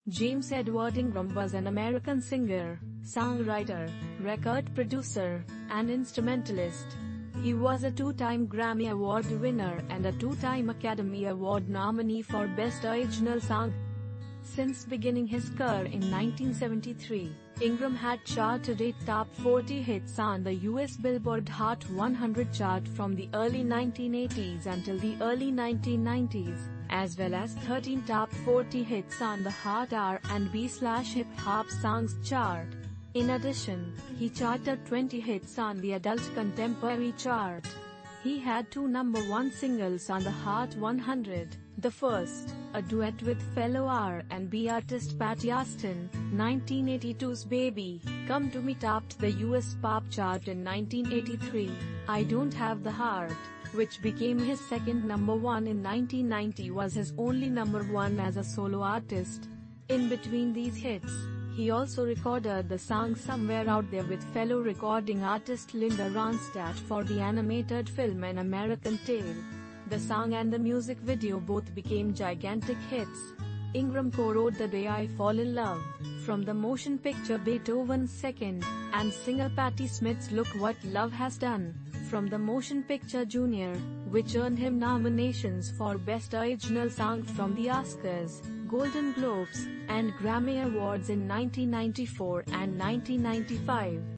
James Edward Ingram was an American singer, songwriter, record producer, and instrumentalist. He was a two-time Grammy Award winner and a two-time Academy Award nominee for Best Original Song. Since beginning his career in 1973, Ingram had charted 8 top 40 hits on the US Billboard Hot 100 chart from the early 1980s until the early 1990s, as well as 13 top 40 hits on the Hot R&B/hip-hop songs chart. In addition, he charted 20 hits on the adult contemporary chart. He had two #1 singles on the Hot 100. The first, a duet with fellow R&B artist Patti Austin, 1982's Baby, Come to Me topped the US pop chart in 1983. I Don't Have the Heart, which became his second #1 in 1990, was his only #1 as a solo artist. In between these hits, he also recorded the song Somewhere Out There with fellow recording artist Linda Ronstadt for the animated film An American Tail. The song and the music video both became gigantic hits. Ingram co-wrote The Day I Fall in Love, from the motion picture Beethoven's Second, and singer Patty Smyth's Look What Love Has Done, from the motion picture Junior, which earned him nominations for Best Original Song from the Oscars, Golden Globes, and Grammy Awards in 1994 and 1995.